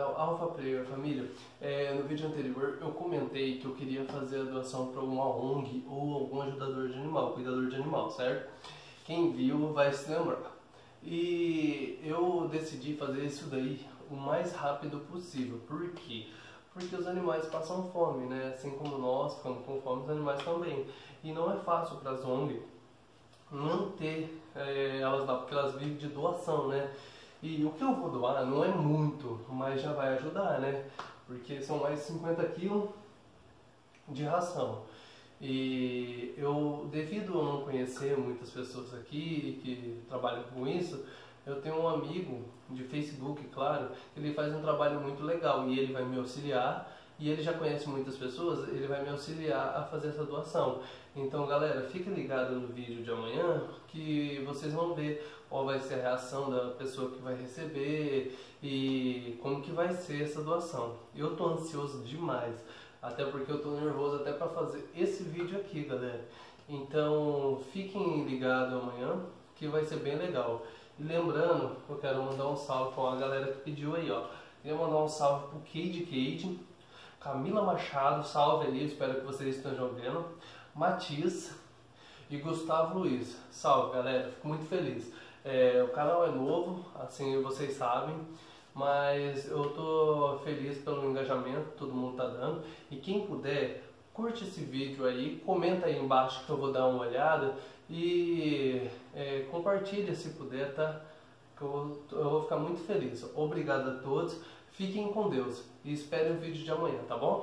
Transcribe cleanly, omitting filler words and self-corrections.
canal Alpha Player Família. No vídeo anterior eu comentei que eu queria fazer a doação para uma ONG ou algum ajudador de animal, cuidador de animal, certo? Quem viu vai se lembrar. E eu decidi fazer isso daí o mais rápido possível. Por quê? Porque os animais passam fome, né? Assim como nós ficamos com fome, os animais também. E não é fácil para as ONG manter elas lá, porque elas vivem de doação, né? E o que eu vou doar não é muito, mas já vai ajudar, né? Porque são mais de 50 quilos de ração. E eu, devido a não conhecer muitas pessoas aqui que trabalham com isso, eu tenho um amigo de Facebook, claro, ele faz um trabalho muito legal e ele vai me auxiliar. E ele já conhece muitas pessoas, ele vai me auxiliar a fazer essa doação. Então, galera, fique ligado no vídeo de amanhã que vocês vão ver qual vai ser a reação da pessoa que vai receber e como que vai ser essa doação. Eu tô ansioso demais, até porque eu tô nervoso até para fazer esse vídeo aqui, galera. Então, fiquem ligados amanhã que vai ser bem legal. E lembrando, eu quero mandar um salve para a galera que pediu aí, ó. Queria mandar um salve pro Cade, Camila Machado, salve aí, espero que vocês estejam vendo. Matias e Gustavo Luiz, salve galera, fico muito feliz. O canal é novo, assim vocês sabem, mas eu tô feliz pelo engajamento que todo mundo tá dando. E quem puder, curte esse vídeo aí, comenta aí embaixo que eu vou dar uma olhada e compartilha se puder, tá? Que eu vou ficar muito feliz. Obrigado a todos. Fiquem com Deus e esperem o vídeo de amanhã, tá bom?